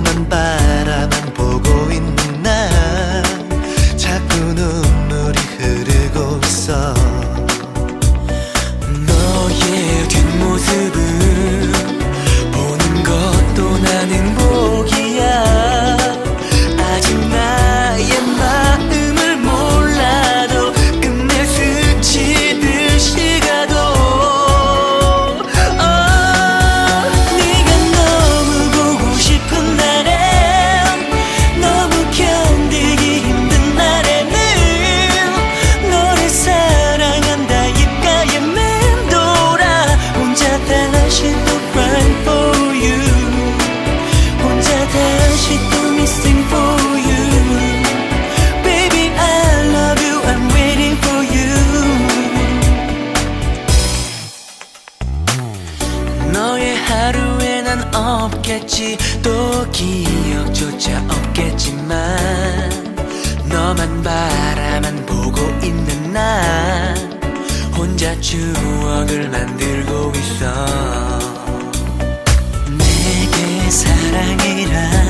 너만 바라만 보고 있는 나 자꾸 눈물이 흐르고 있어. 너의 뒷모습을 보는 것도 난 행복이야. 아직 나의 마음을 몰라도 끝내 스치듯이 가도 네가 너무 보고 싶은 날에 너무 견디기 힘든 날에는 너를 사랑한다 입가에 맴돌아 혼자 다시 또 crying for you 혼자 다시 또 missing for you Baby I love you I'm waiting for you 너의 하루에 난 없겠지 또 기억조차 없겠지만 너만 바라만 보고 있는 나 혼자 추억을 만들고 있어. 내게 사랑이란